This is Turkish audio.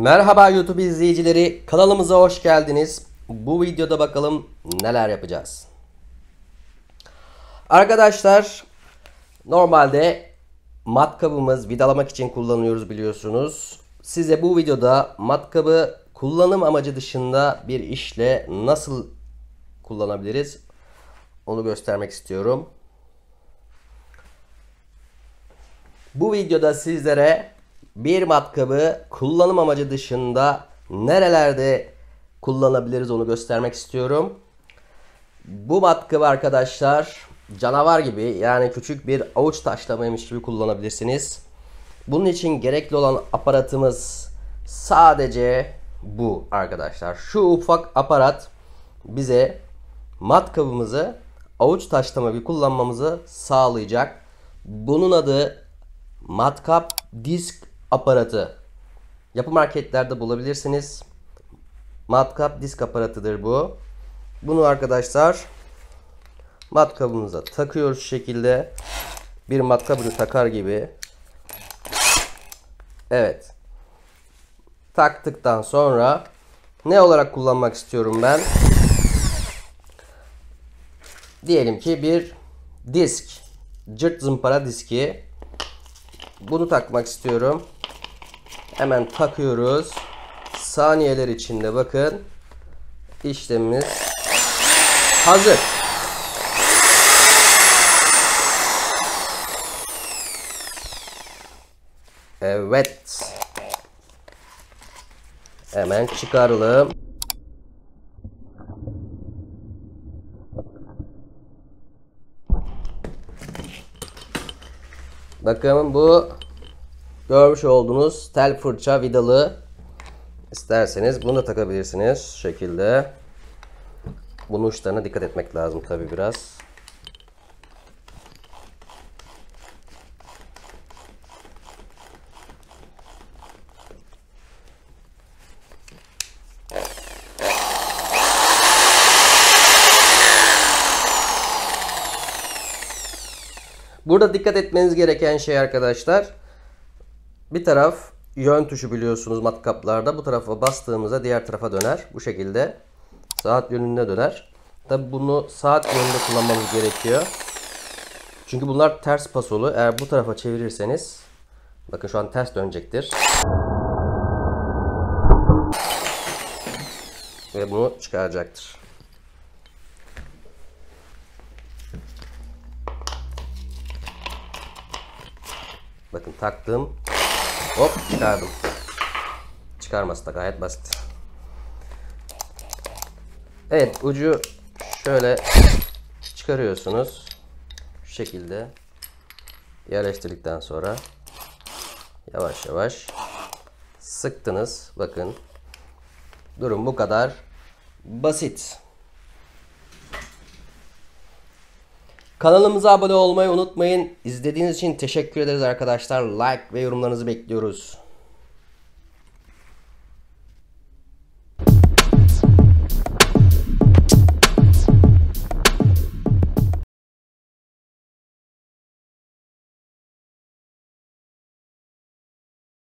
Merhaba YouTube izleyicileri, kanalımıza hoş geldiniz. Bu videoda bakalım neler yapacağız. Arkadaşlar, normalde matkabımız vidalamak için kullanıyoruz biliyorsunuz. Size bu videoda matkabı kullanım amacı dışında bir işle nasıl kullanabiliriz onu göstermek istiyorum. Bu videoda sizlere bir matkabı kullanım amacı dışında nerelerde kullanabiliriz onu göstermek istiyorum. Bu matkabı arkadaşlar canavar gibi, yani küçük bir avuç taşlamaymış gibi kullanabilirsiniz. Bunun için gerekli olan aparatımız sadece bu arkadaşlar. Şu ufak aparat bize matkabımızı avuç taşlama gibi kullanmamızı sağlayacak. Bunun adı matkap disk aparatı. Yapı marketlerde bulabilirsiniz. Matkap disk aparatıdır bu. Bunu arkadaşlar matkabımıza takıyoruz şu şekilde. Bir matkabını takar gibi. Evet. Taktıktan sonra ne olarak kullanmak istiyorum ben? Diyelim ki bir disk. Cırt zımpara diski. Bunu takmak istiyorum. Hemen takıyoruz. Saniyeler içinde bakın. İşlemimiz hazır. Evet. Hemen çıkaralım. Bakın bu görmüş olduğunuz tel fırça vidalı. İsterseniz bunu da takabilirsiniz şu şekilde. Bunun uçlarına dikkat etmek lazım tabi biraz. Burada dikkat etmeniz gereken şey arkadaşlar, bir taraf yön tuşu biliyorsunuz matkaplarda. Bu tarafa bastığımızda diğer tarafa döner. Bu şekilde saat yönünde döner. Tabi bunu saat yönünde kullanmamız gerekiyor. Çünkü bunlar ters pasolu. Eğer bu tarafa çevirirseniz, bakın şu an ters dönecektir. Ve bunu çıkaracaktır. Bakın taktım. Hop çıkardım. Çıkarması da gayet basit. Evet, ucu şöyle çıkarıyorsunuz. Şu şekilde yerleştirdikten sonra yavaş yavaş sıktınız. Bakın durum bu kadar basit. Kanalımıza abone olmayı unutmayın. İzlediğiniz için teşekkür ederiz arkadaşlar. Like ve yorumlarınızı bekliyoruz.